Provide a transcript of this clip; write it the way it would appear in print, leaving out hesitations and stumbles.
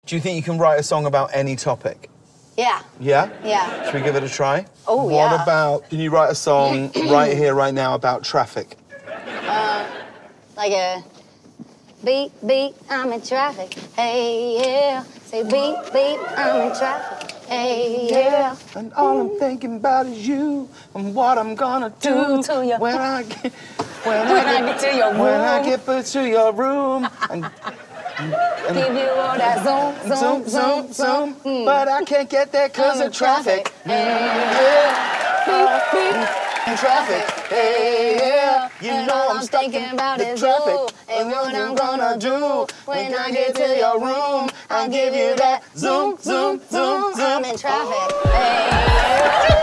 Do you think you can write a song about any topic? Yeah. Yeah? Yeah. Should we give it a try? Oh, yeah. What about, can you write a song right here, right now about traffic? Like a beep, beep, I'm in traffic. Hey, yeah. Say beep, beep, I'm in traffic. Hey, yeah. And all I'm thinking about is you and what I'm gonna do to you. when I get to your room. When I get put to your room and give you all that zoom, zoom, zoom. But I can't get there because of traffic. Beep, beep. Traffic. Hey, yeah. You And know all I'm stuck thinking in about the is traffic. you and what I'm gonna do when I get to your room. I'll give you that zoom, zoom, zoom, zoom. I'm in traffic. Hey, yeah.